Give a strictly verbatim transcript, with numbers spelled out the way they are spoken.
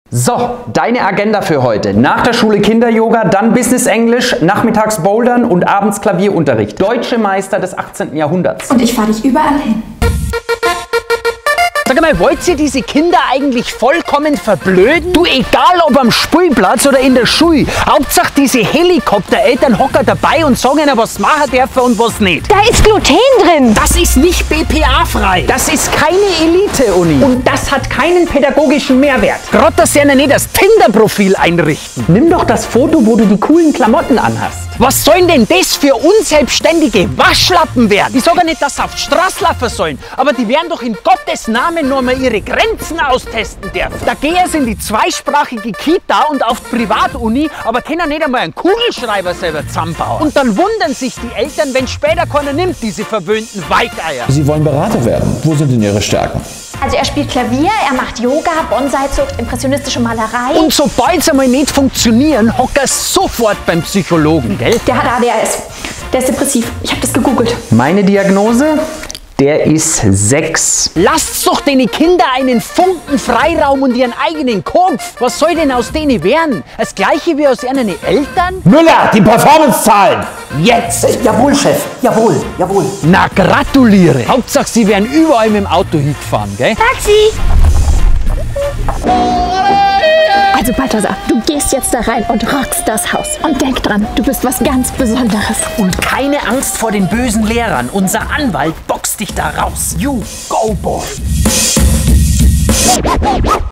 So, deine Agenda für heute. Nach der Schule Kinder-Yoga, dann Business-Englisch, nachmittags Bouldern und abends Klavierunterricht. Deutsche Meister des achtzehnten Jahrhunderts. Und ich fahre dich überall hin. Sag mal, wollt ihr diese Kinder eigentlich vollkommen verblöden? Du, egal ob am Spielplatz oder in der Schule, Hauptsache diese Helikoptereltern hocken dabei und sagen ihnen, was machen dürfen und was nicht. Da ist Gluten drin. Das ist nicht B P A-frei. Das ist keine Elite-Uni. Und das hat keinen pädagogischen Mehrwert. Gerade, dass sie ihnen nicht das Tinder-Profil einrichten. Nimm doch das Foto, wo du die coolen Klamotten anhast. Was sollen denn das für unselbstständige Waschlappen werden? Die sagen nicht, dass sie auf die Straße laufen sollen, aber die werden doch in Gottes Namen nur mal ihre Grenzen austesten dürfen. Da gehen sie in die zweisprachige Kita und auf die Privatuni, aber können nicht einmal einen Kugelschreiber selber zusammenbauen. Und dann wundern sich die Eltern, wenn später keiner nimmt, diese verwöhnten Weigeier. Sie wollen Berater werden. Wo sind denn Ihre Stärken? Also er spielt Klavier, er macht Yoga, Bonsai-Zucht, impressionistische Malerei. Und sobald sie einmal nicht funktionieren, hockt er sofort beim Psychologen, gell? Der hat A D H S. Der ist depressiv. Ich habe das gegoogelt. Meine Diagnose? Der ist sechs. Lasst doch den Kinder einen Funken Freiraum und ihren eigenen Kopf. Was soll denn aus denen werden? Das gleiche wie aus ihren Eltern? Müller, die Performance-Zahlen! Jetzt! Äh, jawohl, Chef. Jawohl, jawohl. Na, gratuliere! Hauptsache, sie werden überall mit dem Auto hingefahren, gell? Taxi! Also Balthasar, du gehst jetzt da rein und rockst das Haus. Und denk dran, du bist was ganz Besonderes. Und keine Angst vor den bösen Lehrern. Unser Anwalt boxt dich da raus. You go, boy!